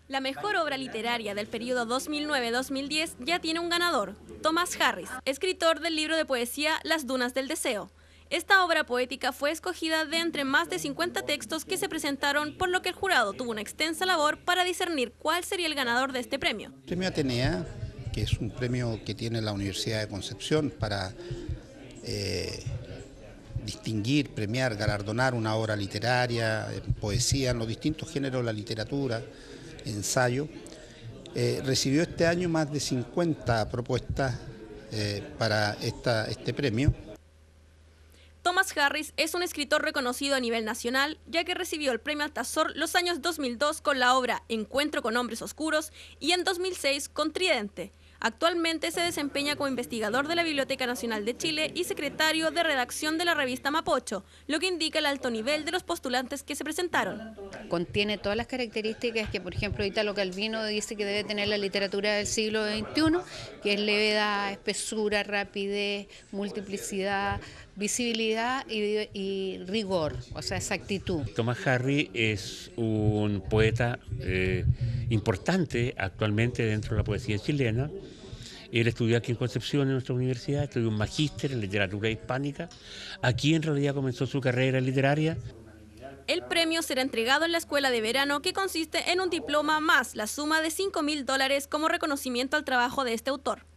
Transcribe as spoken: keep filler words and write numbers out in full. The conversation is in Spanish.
La mejor obra literaria del periodo dos mil nueve a dos mil diez ya tiene un ganador, Thomas Harris, escritor del libro de poesía Las Dunas del Deseo. Esta obra poética fue escogida de entre más de cincuenta textos que se presentaron, por lo que el jurado tuvo una extensa labor para discernir cuál sería el ganador de este premio. El premio Atenea, que es un premio que tiene la Universidad de Concepción para eh, distinguir, premiar, galardonar una obra literaria, poesía, en los distintos géneros de la literatura, ensayo, eh, recibió este año más de cincuenta propuestas eh, para esta, este premio. Thomas Harris es un escritor reconocido a nivel nacional, ya que recibió el premio Altazor los años dos mil dos con la obra Encuentro con hombres oscuros y en dos mil seis con Tridente. Actualmente se desempeña como investigador de la Biblioteca Nacional de Chile y secretario de redacción de la revista Mapocho, lo que indica el alto nivel de los postulantes que se presentaron. Contiene todas las características que, por ejemplo, Italo Calvino dice que debe tener la literatura del siglo veintiuno, que es levedad, espesura, rapidez, multiplicidad, visibilidad y, y rigor, o sea, exactitud. Thomas Harris es un poeta eh, importante actualmente dentro de la poesía chilena. Él estudió aquí en Concepción, en nuestra universidad, estudió un magíster en literatura hispánica. Aquí en realidad comenzó su carrera literaria. El premio será entregado en la escuela de verano, que consiste en un diploma más la suma de cinco mil dólares como reconocimiento al trabajo de este autor.